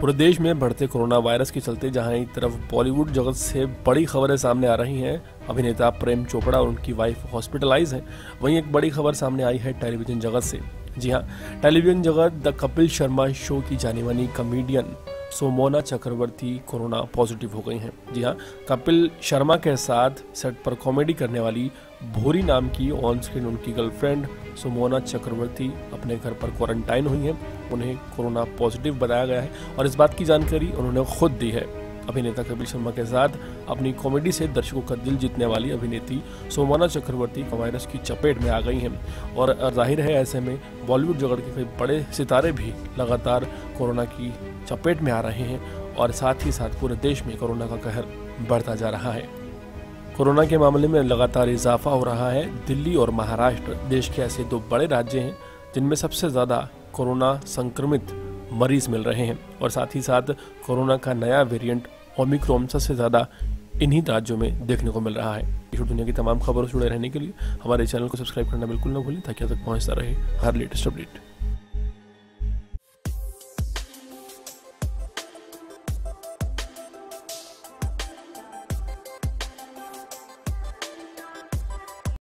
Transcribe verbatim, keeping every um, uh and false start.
पूरे देश में बढ़ते कोरोना वायरस के चलते जहां एक तरफ बॉलीवुड जगत से बड़ी खबरें सामने आ रही हैं, अभिनेता प्रेम चोपड़ा और उनकी वाइफ हॉस्पिटलाइज हैं, वहीं एक बड़ी खबर सामने आई है टेलीविजन जगत से। जी हां, टेलीविजन जगत द कपिल शर्मा शो की जानी मानी comedian Somona Chakraborty corona positive हो गई हैं। जी हां, कपिल शर्मा के साथ सेट पर कॉमेडी करने वाली भूरी नाम की ऑन स्क्रीन उनकी गर्लफ्रेंड सोमोना चक्रवर्ती अपने घर पर क्वारंटाइन हुई हैं। उन्हें कोरोना पॉजिटिव बताया गया है और इस बात की जानकारी उन्होंने खुद दी है। अभिनेता कपिल शर्मा के साथ अपनी कॉमेडी से दर्शकों का दिल जीतने वाली अभिनेत्री सोमोना चक्रवर्ती वायरस की चपेट में आ गई हैं और जाहिर है ऐसे में बॉलीवुड जगत के कई बड़े सितारे भी लगातार कोरोना की चपेट में आ रहे हैं और साथ ही साथ पूरे देश में कोरोना का कहर बढ़ता जा रहा है। कोरोना के मामले में लगातार इजाफा हो रहा है। दिल्ली और महाराष्ट्र देश के ऐसे दो बड़े राज्य हैं जिनमें सबसे ज़्यादा कोरोना संक्रमित मरीज मिल रहे हैं और साथ ही साथ कोरोना का नया वेरिएंट ओमिक्रॉन सबसे ज़्यादा इन्हीं राज्यों में देखने को मिल रहा है। देश और दुनिया की तमाम खबरों से जुड़े रहने के लिए हमारे चैनल को सब्सक्राइब करना बिल्कुल न भूलें ताकि आप तक पहुंचता रहे हर लेटेस्ट अपडेट।